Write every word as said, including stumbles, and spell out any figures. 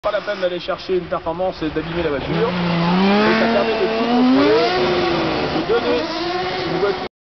Pas la peine d'aller chercher une performance et d'abîmer la voiture. Et ça